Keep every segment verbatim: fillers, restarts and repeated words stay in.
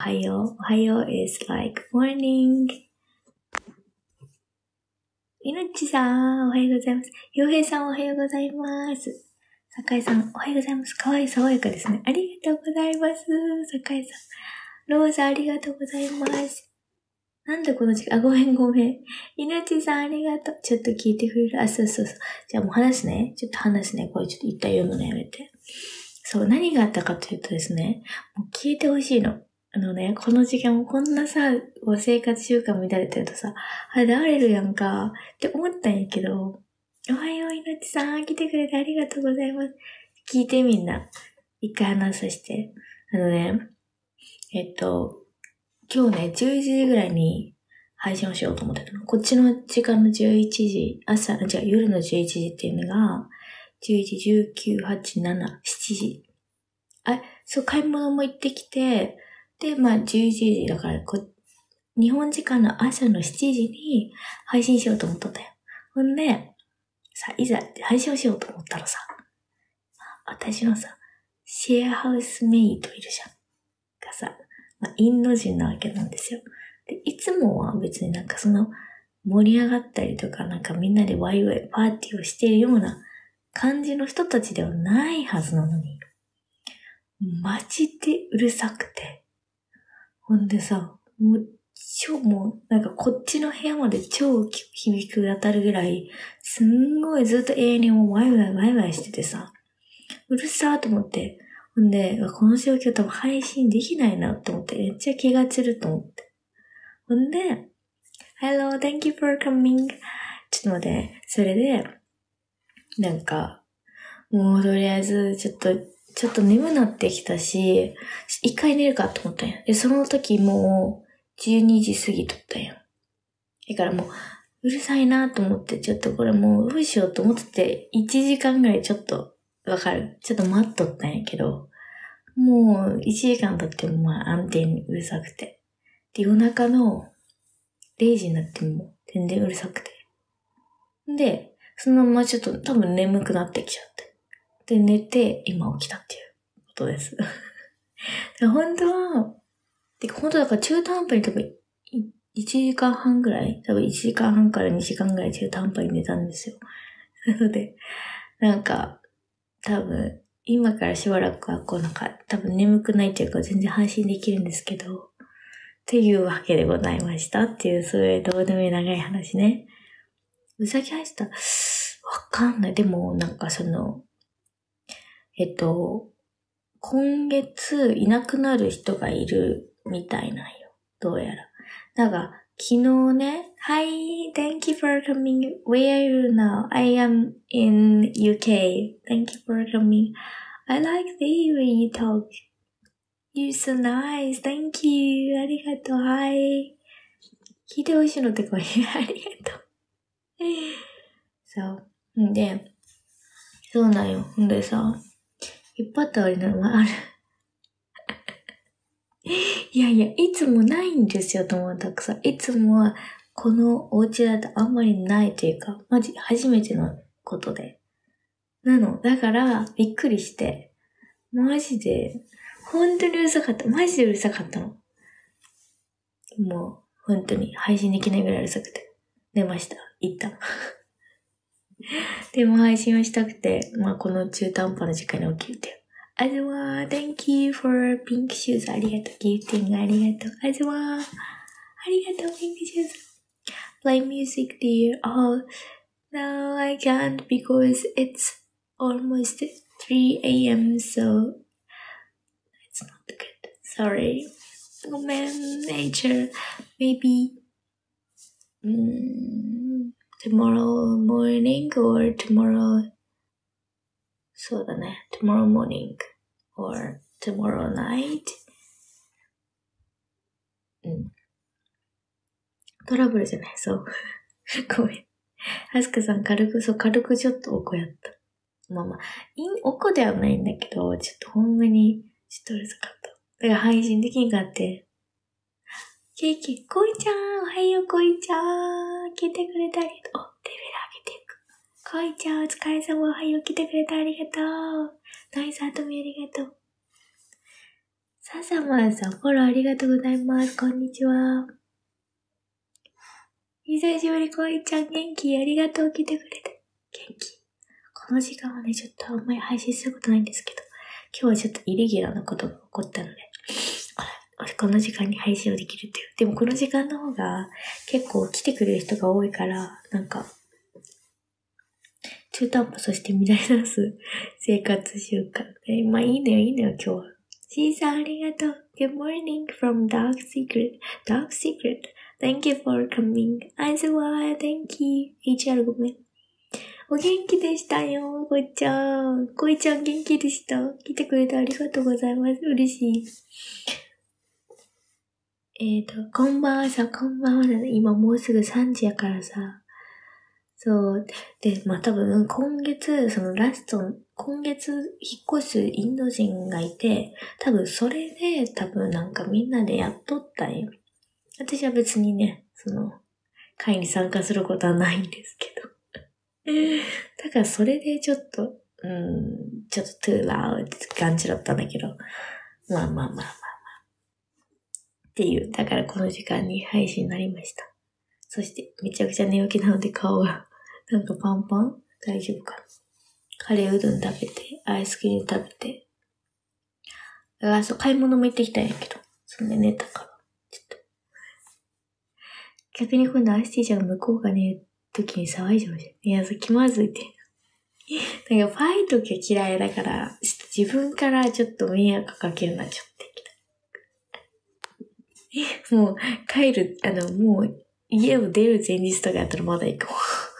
はよう。おはよう is like morning. いのちさん、おはようございます。ようへいさん、おはようございます。さかいさん、おはようございます。かわいい爽やかですね。ありがとうございます。さかいさん。ローザありがとうございます。なんでこの時間、あ、ごめんごめん。いのちさんありがとう。ちょっと聞いてくれる。あ、そうそうそう。じゃあもう話すね。ちょっと話すね。これちょっと一回読むのやめて。そう、何があったかというとですね、もう聞いてほしいの。あのね、この時間もこんなさ、生活習慣乱れてるとさ、あれ、誰るやんか、って思ったんやけど、おはよう、いのちさん、来てくれてありがとうございます。聞いてみんな。一回話させて。あのね、えっと、今日ね、じゅういちじぐらいに配信をしようと思ってたの。こっちの時間のじゅういちじ、朝、じゃあ夜のじゅういちじっていうのが、じゅういち、じゅうきゅう、はち、しち、しちじ。あ、そう、買い物も行ってきて、で、まあ、じゅういちじだからこ、日本時間の朝のしちじに配信しようと思ったんだよ。ほんで、さ、いざ配信をしようと思ったらさ、私のさ、シェアハウスメイトいるじゃん。がさ、まあ、インド人なわけなんですよ。で、いつもは別になんかその、盛り上がったりとか、なんかみんなでワイワイパーティーをしているような感じの人たちではないはずなのに、マジでうるさくて。ほんでさ、もう、超もう、なんかこっちの部屋まで超響く当たるぐらい、すんごいずっと永遠にもうワイワイワイワイしててさ、うるさーと思って。ほんで、この状況多分配信できないなと思って、めっちゃ気が散ると思って。ほんで、Hello, thank you for coming. ちょっと待って、それで、なんか、もうとりあえず、ちょっと、ちょっと眠なってきたし、一回寝るかと思ったんや。で、その時もう、じゅうにじ過ぎとったんや。だからもう、うるさいなと思って、ちょっとこれもう、どうしようと思ってて、いちじかんぐらいちょっと、わかる。ちょっと待っとったんやけど、もう、いちじかん経ってもまあ、安定にうるさくて。で、夜中のれいじになっても、全然うるさくて。で、そのままちょっと多分眠くなってきちゃって。で、寝て、今起きたっていうことです。本当は、で、本当だから中途半端に多分、いちじかんはんぐらい多分いちじかんはんからにじかんぐらい中途半端に寝たんですよ。なので、なんか、多分、今からしばらくはこうなんか、多分眠くないというか全然配信できるんですけど、っていうわけでございましたっていう、そういうどうでもいい長い話ね。うさぎ配したわかんない。でも、なんかその、えっと、今月いなくなる人がいるみたいなんよ。どうやら。なんか、昨日ね、Hi, thank you for coming. Where are you now? I am in ユーケー. Thank you for coming. I like the way you talk. You're so nice. Thank you. ありがとう。Hi. 聞いてほしいのってこれ、ありがとう。そう。んで、そうなんよ。んでさ、いっぱいあるのがある。いやいや、いつもないんですよ、友達さん。いつもは、このお家だとあんまりないというか、マジ初めてのことで。なの、だから、びっくりして、マジで、本当にうるさかった。マジでうるさかったの。もう、本当に配信できないぐらいうるさくて。寝ました。一旦。でも配信をしたくて、まあこの中途半端な時間に起きるっていう。あずわー、thank you for pink shoes. ありがとう。ギフティングありがとう。あずわー、ありがとう、pink shoes. Play music, dear. Oh, no, I can't because it's almost three a.m. So it's not good. Sorry. ごめん、nature. Maybe, um, tomorrow morning or tomorrow, そうだね。tomorrow morning or tomorrow night. うん。トラブルじゃない、そう。ごめん。はすかさん軽く、そう、軽くちょっとおこやった。まあまあ、いおこではないんだけど、ちょっとほんまに、ちょっとうるさかった。だから配信できんかって。ケーキ、こいちゃん、おはよう、こいちゃん。来てくれてありがとう。お、レベル上げていく。こいちゃん、お疲れ様、おはよう、来てくれてありがとう。ナイスハトミありがとう。 ささまさん、フォローありがとうございます。こんにちは。久しぶり、こいちゃん元気ありがとう、来てくれて。元気。この時間はね、ちょっとあんまり配信することないんですけど、今日はちょっとイレギュラーなことが起こったので、この時間に配信をできるっていう。でもこの時間の方が結構来てくれる人が多いから、なんか、中途半端そして乱れ出す生活習慣。えまあいいのよ、いいのよ、今日は。シーさんありがとう。Good morning from Dark Secret. Dark Secret.Thank you for coming. アイスワー、Thank you. エイチアール ごめん。お元気でしたよ、こいちゃん。こいちゃん元気でした。来てくれてありがとうございます。嬉しい。えっと、こんばんはさ、こんばんはだね。今もうすぐさんじやからさ。そう。で、まあ、多分、今月、そのラスト、今月引っ越すインド人がいて、多分それで、多分なんかみんなでやっとったんよ。私は別にね、その、会に参加することはないんですけど。だからそれでちょっと、うん、ちょっと too loud って感じだったんだけど、まあまあまあまあまあ。っていう、だからこの時間に配信になりました。そしてめちゃくちゃ寝起きなので顔がなんかパンパン大丈夫かな。カレーうどん食べて、アイスクリーム食べて。だからそう、買い物も行ってきたんやけど、そんで寝たから、ちょっと。逆に今度アイスティーちゃんが向こうが寝るときに騒いじゃうじゃん。いや、そう気まずいって。なんかファイトが嫌いだから、ちょっと自分からちょっと迷惑かけるな、ちょっと。もう帰る、あの、もう家を出る前日とかやったらまだ行こ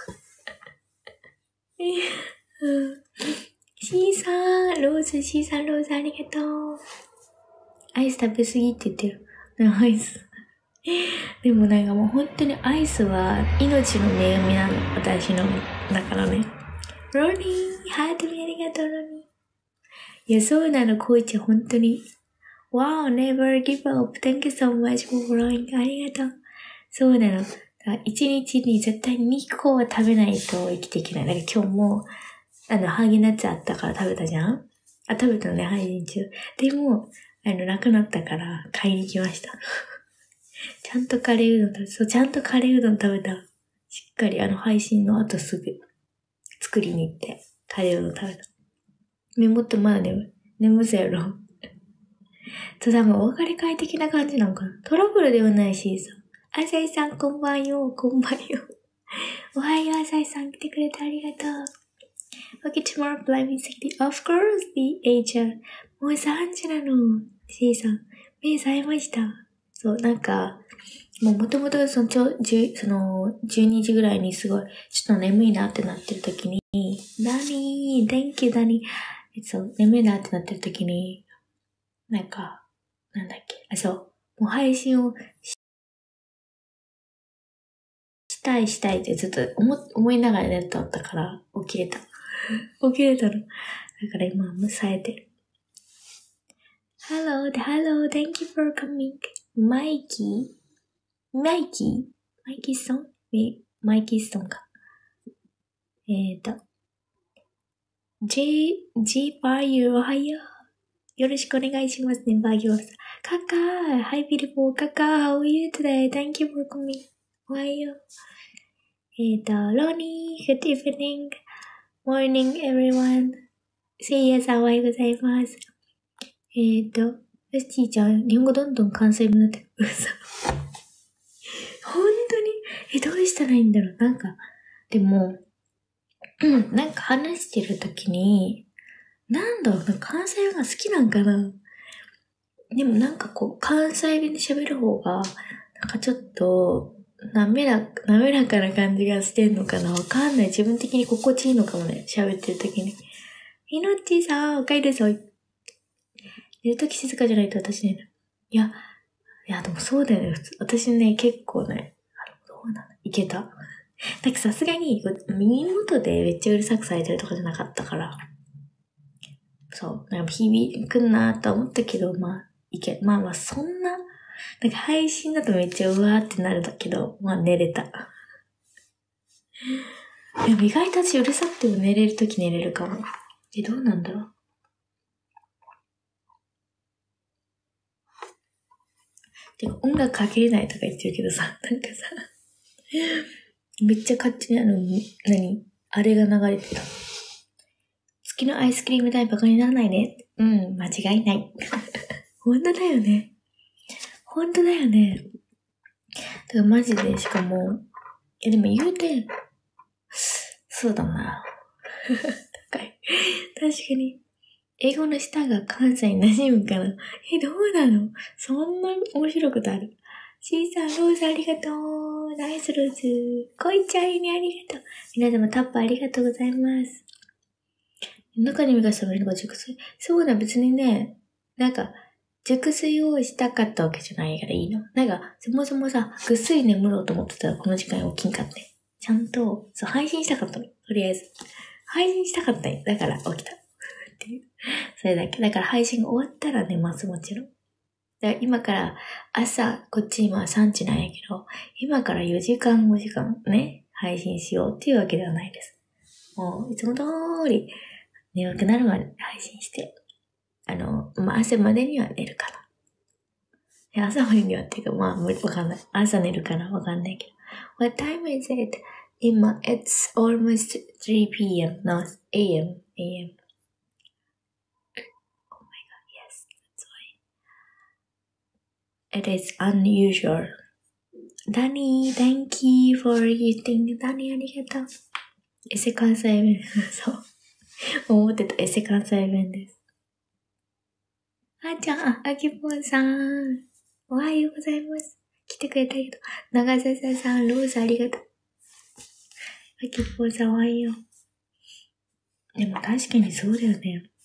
う。うん、シーさん、ローズ、シーさん、ローズありがとう。アイス食べ過ぎって言ってる。アイス。でもなんかもう本当にアイスは命の恵みなの。私の。だからね。ロニー、ハートにありがとう、ロニー。いや、そうなの、こいちゃん、本当に。Wow, never give up. Thank you so much for following. ありがとう。そうなの。一日に絶対にこは食べないと生きていけない。だから今日も、あの、ハーゲンダッツあったから食べたじゃん？あ、食べたのね、配信中。でも、あの、なくなったから買いに来ました。ちゃんとカレーうどん食べた。そう、ちゃんとカレーうどん食べた。しっかりあの配信の後すぐ作りに行って、カレーうどん食べた。目元まだ眠、眠そうやろ。と、多分お別れ会的な感じなのかな。トラブルではないしさ。あさいさんこんばんよ、こんばんよ。おはよう、あさいさん来てくれてありがとう。Okay, tomorrow play with sixty. Of course, the age. もうさんじなの。C さん。目覚めました。そう、なんか、もうもともとそのちょ、じゅ、その、じゅうにじぐらいにすごい、ちょっと眠いなってなってる時に、ダニー、Thank you, ダニー。そう、眠いなってなってる時に、なんか、なんだっけ、あ、そう、もう配信をし、したいしたいってずっと思、思いながら寝とったから、起きれた。起きれたの。だから今、むさえてる。Hello, hello, thank you for coming. マイキーマイキーマイキーソンマイキーソンか。えーと。J、J バーユーおはよう。よろしくお願いしますね、バーユーさん。カカー Hi beautiful カカー How are you today? Thank you for coming. おはよう。えーと、ロニー Good evening. Morning everyone. せいやさんおはようございます。えーと、よしちーちゃん、日本語どんどん関西になってる。嘘。本当にえ、どうしたらいいんだろうなんか、でも、うん、なんか話してるときに、なんだろうな、関西弁が好きなんかなでもなんかこう、関西弁で喋る方が、なんかちょっと、滑らか、滑らかな感じがしてんのかなわかんない。自分的に心地いいのかもね、喋ってるときに。ひのっちさん、おかえりぞい。寝るとき静かじゃないと私ね。いや、いや、でもそうだよね。普通私ね、結構ね、あの、どうなのいけた。だけどさすがに、耳元でめっちゃうるさくされてるとかじゃなかったから。そう。なんか響くなと思ったけど、まあ、いけ、まあまあ、そんな、なんか配信だとめっちゃうわーってなるんだけど、まあ寝れた。でも意外と私うるさくても寝れるとき寝れるかも。え、どうなんだろうてか音楽かけれないとか言ってるけどさ、なんかさ、めっちゃ勝手にあの、何あれが流れてた。月のアイスクリーム代バカにならないね。うん、間違いない。本当だよね。本当だよね。だからマジで、しかも、いやでも言うて、そうだな。高い。確かに。英語の舌が関西に馴染むから。え、どうなの？そんな面白いことある？シーさん、ローズありがとう。ナイスローズ。こいちゃいにありがとう。皆様タップありがとうございます。中に目が覚めるのが熟睡。そうだ、別にね、なんか、熟睡をしたかったわけじゃないからいいの。なんか、そもそもさ、ぐっすり眠ろうと思ってたらこの時間起きんかって。ちゃんと、そう、配信したかったの。とりあえず。配信したかったよ。だから起きた。っていう。それだけ。だから配信が終わったら寝ます、もちろん。だから今から朝、こっち今はさんじなんやけど、今からよじかんごじかんね、配信しようっていうわけではないです。もう、いつも通り、眠くなるまで配信して、あの、まあ、朝までには寝るかな。朝までにはっていうか、まあ、わかんない。朝寝るかなわかんないけど。What time is it? 今、it's almost three p.m. No, a m. a m. Oh my god, yes, that's why. It is unusual. Danny, thank you for gifting. Danny, ありがとう。エセ関西弁。そう。思ってたエセ関西弁です。あーちゃん、あ、あきぽんさん。おはようございます。来てくれたけど。長笹さん、ローズありがとう。あきぽんさん、おはよう。でも確かにそうだよね。